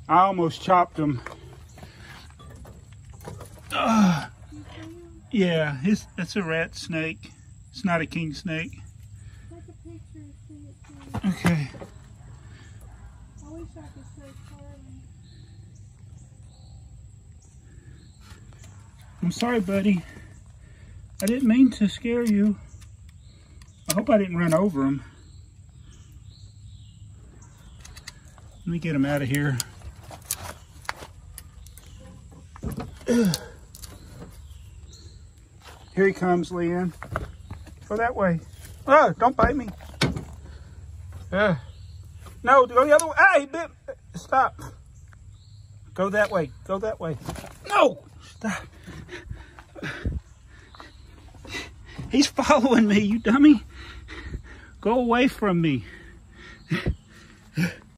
I almost chopped him. Yeah, that's a rat snake. It's not a king snake. Take a picture and send it to me. Okay. I wish I could say Carly. I'm sorry, buddy. I didn't mean to scare you. I hope I didn't run over him. Let me get him out of here. Here he comes, Leanne. Go that way. Oh, don't bite me. No, go the other way. Hey, stop. Go that way. Go that way. No, stop. He's following me, you dummy. Go away from me.